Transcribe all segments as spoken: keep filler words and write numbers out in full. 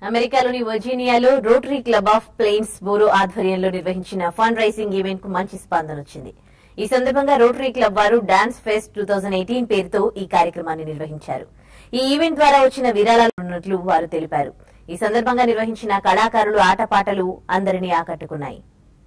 అమెరికాలోని వర్జీనియాలో Rotary Club of Plainsboro ఆధ్వర్యంలో నిర్వహించిన ఫండ్ రైజింగ్ ఈవెంట్ కు మంచి స్పందన వచ్చింది. ఈ సందర్భంగా రోటరీ క్లబ్ వారు dance fest two thousand eighteen పేరుతో ఈ కార్యక్రమాన్ని నిర్వహించారు. ఈ ఈవెంట్ ద్వారా వచ్చిన విరాళాలు ఉన్నట్లు వారు తెలిపారు. ఈ సందర్భంగా నిర్వహించిన కళాకారులు ఆటపాటలు అందరినీ ఆకట్టుకున్నాయి.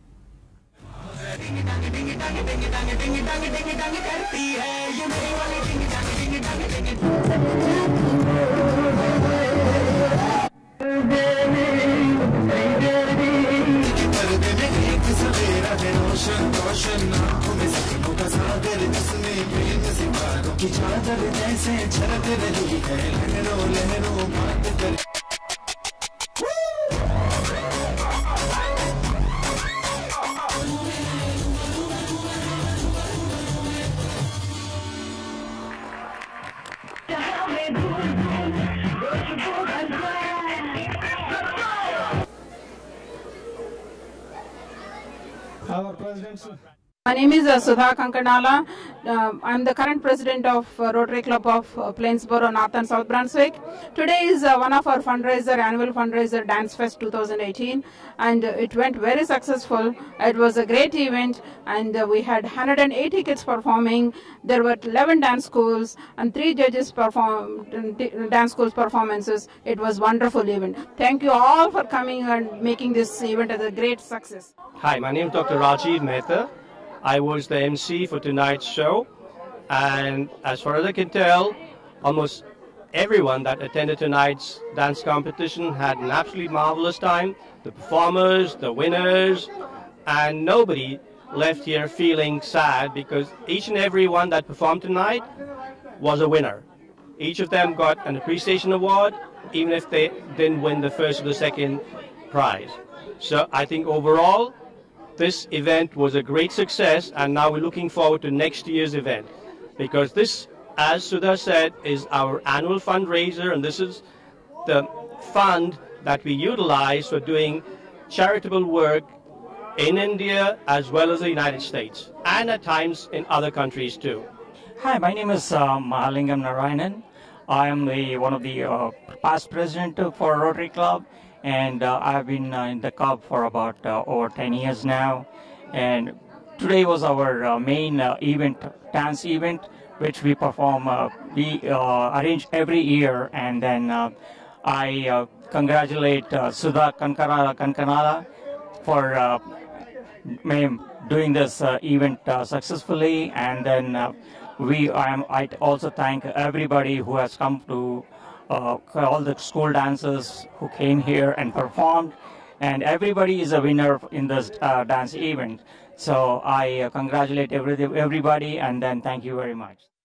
Our president. My name is uh, Sudha Kankanala. Uh, I'm the current president of uh, Rotary Club of uh, Plainsboro, North and South Brunswick. Today is uh, one of our fundraiser, annual fundraiser Dance Fest twenty eighteen, and uh, it went very successful. It was a great event, and uh, we had one hundred eighty kids performing. There were eleven dance schools and three judges performed dance schools performances. It was a wonderful event. Thank you all for coming and making this event as a great success. Hi, my name is Doctor Rajiv Mehta. I was the M C for tonight's show, and as far as I can tell, almost everyone that attended tonight's dance competition had an absolutely marvelous time. The performers, the winners, and nobody left here feeling sad because each and every one that performed tonight was a winner. Each of them got an appreciation award, even if they didn't win the first or the second prize. So I think overall, this event was a great success, and now we're looking forward to next year's event, because this, as Sudha said, is our annual fundraiser, and this is the fund that we utilize for doing charitable work in India as well as the United States, and at times in other countries too. Hi, my name is uh, Mahalingam Narayanan. I am the one of the uh, past president for Rotary Club, and uh, I've been uh, in the club for about uh, over ten years now. And today was our uh, main uh, event, dance event, which we perform, uh, we uh, arrange every year. And then uh, I uh, congratulate uh, Sudha Kankanala, Kankanala for uh, doing this uh, event uh, successfully. And then uh, we, I, am, I also thank everybody who has come to Uh, all the school dancers who came here and performed, and everybody is a winner in this uh, dance event. So I uh, congratulate every, everybody, and then thank you very much.